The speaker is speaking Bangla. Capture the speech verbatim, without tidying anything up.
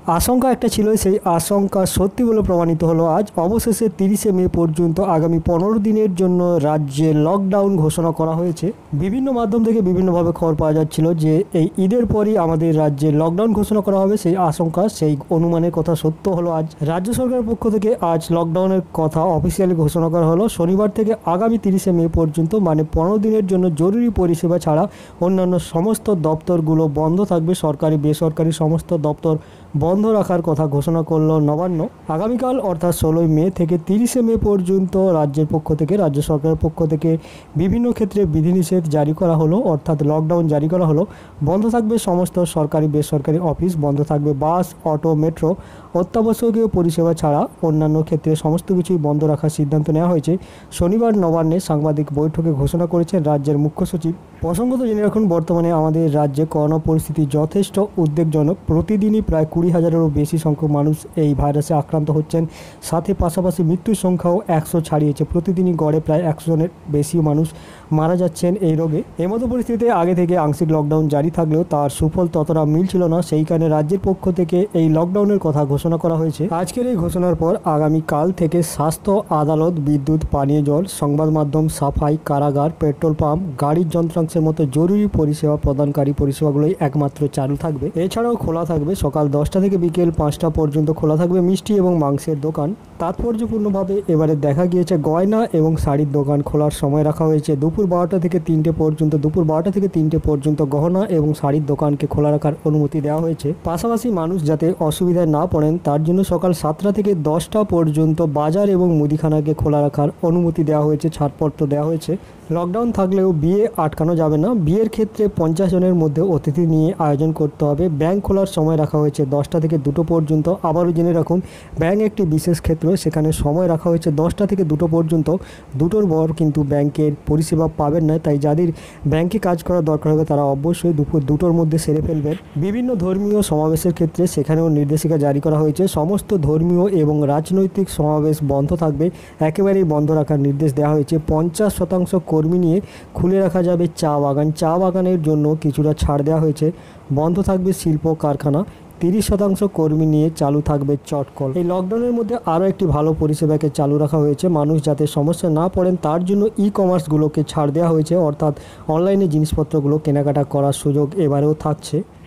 আশঙ্কা একটা ছিল, সেই আশঙ্কা সত্যি বলে প্রমাণিত হলো আজ। অবশেষে তিরিশে মে পর্যন্ত আগামী পনেরো দিনের জন্য রাজ্যে লকডাউন ঘোষণা করা হয়েছে। বিভিন্ন মাধ্যম থেকে বিভিন্নভাবে খবর পাওয়া যাচ্ছিল যে এই ঈদের পরই আমাদের রাজ্যে লকডাউন ঘোষণা করা হবে। সেই আশঙ্কা, সেই অনুমানের কথা সত্য হলো আজ। রাজ্য সরকারের পক্ষ থেকে আজ লকডাউনের কথা অফিসিয়ালি ঘোষণা করা হলো। শনিবার থেকে আগামী তিরিশে মে পর্যন্ত, মানে পনেরো দিনের জন্য জরুরি পরিষেবা ছাড়া অন্যান্য সমস্ত দপ্তরগুলো বন্ধ থাকবে। সরকারি বেসরকারি সমস্ত দপ্তর বন্ধ রাখার কথা ঘোষণা করলো নবান্ন। আগামীকাল অর্থাৎ ষোলোই মে থেকে তিরিশে মে পর্যন্ত রাজ্যের পক্ষ থেকে, রাজ্য সরকারের পক্ষ থেকে বিভিন্ন ক্ষেত্রে বিধিনিষেধ জারি করা হলো, অর্থাৎ লকডাউন জারি করা হলো। বন্ধ থাকবে সমস্ত সরকারি বেসরকারি অফিস, বন্ধ থাকবে বাস, অটো, মেট্রো। অত্যাবশ্যকীয় পরিষেবা ছাড়া অন্যান্য ক্ষেত্রে সমস্ত কিছুই বন্ধ রাখার সিদ্ধান্ত নেওয়া হয়েছে। শনিবার নবান্নে সাংবাদিক বৈঠকে ঘোষণা করেছেন রাজ্যের মুখ্য সচিব। প্রসঙ্গত জেনে রাখুন, বর্তমানে আমাদের রাজ্যে করোনা পরিস্থিতি যথেষ্ট উদ্বেগজনক। প্রতিদিনই প্রায় কুড়ি হাজারেরও বেশি সংখ্যক মানুষ এই ভাইরাসে আক্রান্ত হচ্ছেন। সাথে পাশাপাশি মৃত্যুর সংখ্যাও একশো ছাড়িয়েছে। প্রতিদিনই গড়ে প্রায় একশো জনের বেশি মানুষ মারা যাচ্ছেন এই রোগে। এমতো পরিস্থিতিতে আগে থেকে আংশিক লকডাউন জারি থাকলেও তার সুফল ততটা মিলছিল না। সেই কারণে রাজ্যের পক্ষ থেকে এই লকডাউনের কথা ঘোষণা করা হয়েছে। আজকের এই ঘোষণার পর আগামীকাল থেকে স্বাস্থ্য, আদালত, বিদ্যুৎ, পানীয় জল, সংবাদ মাধ্যম, সাফাই, কারাগার, পেট্রোল পাম্প, গাড়ির যন্ত্রাংশের মতো জরুরি পরিষেবা প্রদানকারী পরিষেবাগুলোই একমাত্র চালু থাকবে। এছাড়াও খোলা থাকবে সকাল দশটা থেকে বিকেল পাঁচটা পর্যন্ত খোলা থাকবে মিষ্টি এবং মাংসের দোকান। তাৎপর্যপূর্ণভাবে এবারে দেখা গিয়েছে গয়না এবং শাড়ির দোকান খোলার সময় রাখা হয়েছে দুপুর বারোটা থেকে তিনটে পর্যন্ত। দুপুর বারোটা থেকে তিনটে পর্যন্ত গহনা এবং শাড়ির দোকানকে খোলা রাখার অনুমতি দেওয়া হয়েছে। পাশাপাশি মানুষ যাতে অসুবিধায় না পড়েন তার জন্য সকাল সাতটা থেকে দশটা পর্যন্ত বাজার এবং মুদিখানাকে খোলা রাখার অনুমতি দেওয়া হয়েছে, ছাড়পত্র দেওয়া হয়েছে। লকডাউন থাকলেও বিয়ে আটকানো যাবে না। বিয়ের ক্ষেত্রে পঞ্চাশ জনের মধ্যে অতিথি নিয়ে আয়োজন করতে হবে। ব্যাংক খোলার সময় রাখা হয়েছে দশটা থেকে দুটো পর্যন্ত। আবারও জেনে রাখুন, ব্যাংক একটি বিশেষ ক্ষেত্র, সেখানে সময় রাখা হয়েছে দশটা থেকে দুটো পর্যন্ত। দুটোর পর কিন্তু ব্যাংকের পরিষেবা পাবেন না, তাই যাদের ব্যাংকে কাজ করার দরকার হবে তারা অবশ্যই দুপুর দুটোর মধ্যে সেরে ফেলবেন। বিভিন্ন ধর্মীয় সমাবেশের ক্ষেত্রে সেখানেও নির্দেশিকা জারি করা হয়েছে। সমস্ত ধর্মীয় এবং রাজনৈতিক সমাবেশ বন্ধ থাকবে, একেবারেই বন্ধ রাখার নির্দেশ দেওয়া হয়েছে। পঞ্চাশ শতাংশ কর্মী নিয়ে খুলে রাখা যাবে চা বাগান। চা বাগানের জন্য কিছুটা ছাড় দেওয়া হয়েছে। বন্ধ থাকবে শিল্প কারখানা। তিরিশ শতাংশ কর্মী নিয়ে চালু থাকবে চটকল। এই লকডাউনের মধ্যে আরও একটি ভালো পরিষেবাকে চালু রাখা হয়েছে। মানুষ যাতে সমস্যা না পড়েন তার জন্য ই কমার্সগুলোকে ছাড় দেওয়া হয়েছে, অর্থাৎ অনলাইনে জিনিসপত্রগুলো কেনাকাটা করার সুযোগ এবারেও থাকছে।